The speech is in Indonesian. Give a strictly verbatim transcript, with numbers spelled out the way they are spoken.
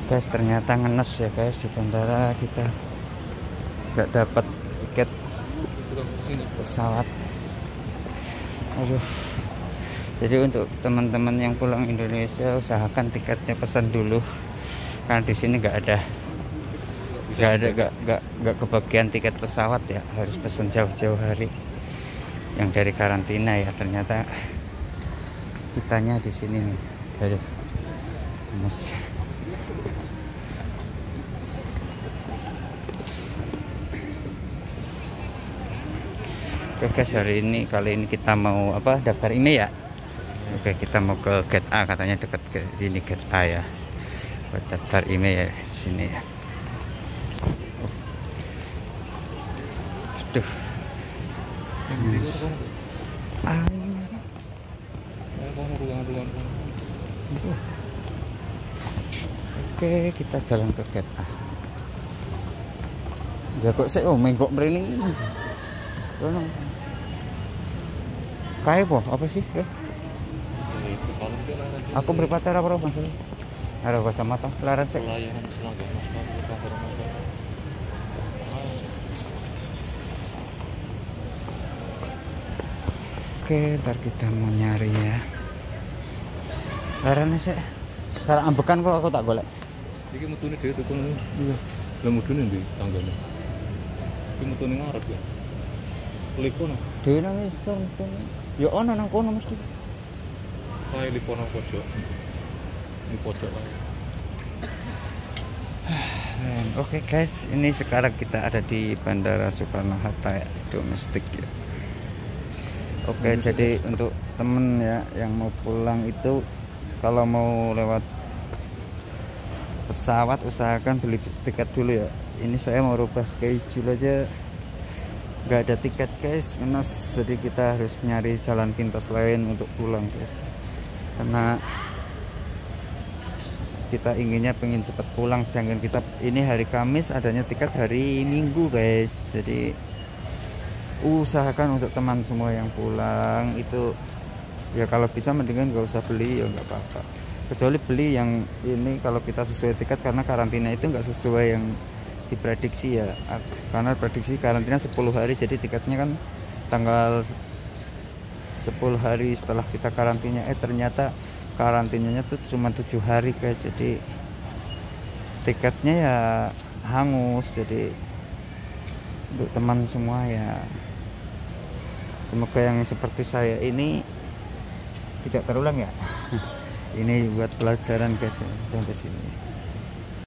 guys, ternyata ngenes ya guys, di bandara kita nggak dapat tiket pesawat. Aduh. Jadi untuk teman-teman yang pulang Indonesia, usahakan tiketnya pesan dulu, karena di sini nggak ada nggak ada nggak nggak nggak kebagian tiket pesawat ya, harus pesan jauh-jauh hari yang dari karantina ya. Ternyata kitanya di sini nih. Aduh, mas. Oke guys, hari ini kali ini kita mau apa, daftar email ya. Oke, kita mau ke gate A, katanya dekat ke sini gate A ya, buat daftar email ya di sini ya. Aduh. Oke, kita jalan ke gate A. Jago sih, oh menggok mrene. Kae po, apa sih? Eh? Aku berpatah apa apa maksudnya? Ada kacamata, laran sih. Oke, ntar kita mau nyari ya. Larannya sih. Cara ambekan kok aku tak golek. Iki mutune dhewe tuku ngono. Iya. Lah mudune ndi tanggane? Iki mutune ngarep ya. Lipono. Dhewe nang isor mutune. Ya ono nang kono mesti. Kae lipono pojok. Ini pojok kae. Oke guys, ini sekarang kita ada di Bandara Soekarno-Hatta ya, domestik ya. Oke, hmm, jadi guys, untuk temen ya yang mau pulang itu, kalau mau lewat pesawat usahakan beli tiket dulu ya. Ini saya mau rubah schedule aja, nggak ada tiket guys, ngenes. Jadi kita harus nyari jalan pintas lain untuk pulang guys, karena kita inginnya pengen cepat pulang, sedangkan kita ini hari Kamis, adanya tiket hari Minggu guys. Jadi usahakan untuk teman semua yang pulang itu ya, kalau bisa mendingan nggak usah beli ya, nggak apa-apa, kecuali beli yang ini kalau kita sesuai tiket, karena karantina itu nggak sesuai yang diprediksi ya, karena prediksi karantina sepuluh hari, jadi tiketnya kan tanggal sepuluh hari setelah kita karantina, eh ternyata karantinanya tuh cuma tujuh hari guys. Jadi tiketnya ya hangus. Jadi untuk teman semua ya, semoga yang seperti saya ini tidak terulang ya. Ini buat pelajaran guys ya, sampai sini.